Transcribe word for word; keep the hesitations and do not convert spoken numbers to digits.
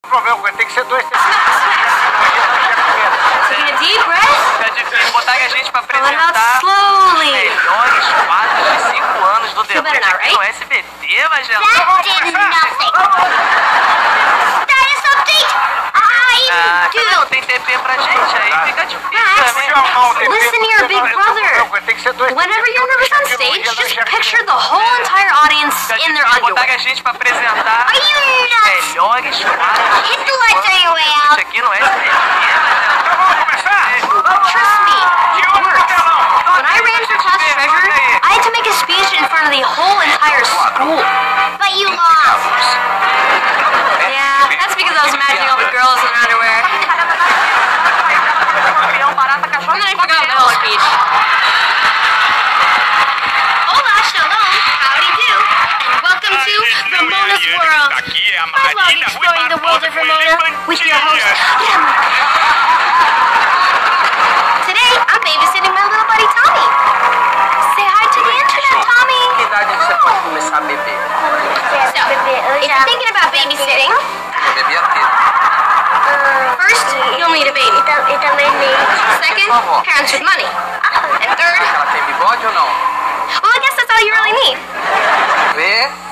Problema, tem que ser dois. Taking a deep breath. Tá difícil botar a gente pra Pull it out apresentar slowly. melhores quadros de cinco anos do Feel better debate now, aqui no right? S B T, Magela. That did nothing. Status update. I Ah, do. não tem T P pra gente, aí fica difícil Max, também. listen to your big brother. Tem que ser dois. Whenever you're nervous on stage, just picture the whole entire audience Tá in their difícil botar underwear. a gente pra apresentar Are you nuts? melhores quadros Hit the lights on your way out. aqui no S B T, Magela. Trust me, it works. When I ran for class treasurer, I had to make a speech in front of the whole entire school. But you lost. Yeah, that's because I was imagining all the girls in their underwear. And then I forgot the whole speech. Hola, shalom, howdy do, and welcome to Ramona's World. I love exploring the world of Ramona with your host, Ramona. Today, I'm babysitting my little buddy Tommy. Say hi to the internet, Tommy. Que idade você pode começar a beber? So, if you're thinking about babysitting, Bebia ter. First, you'll need a baby. Second, parents with money. And third, Ela tem bigode ou não? well, I guess that's all you really need. Vê?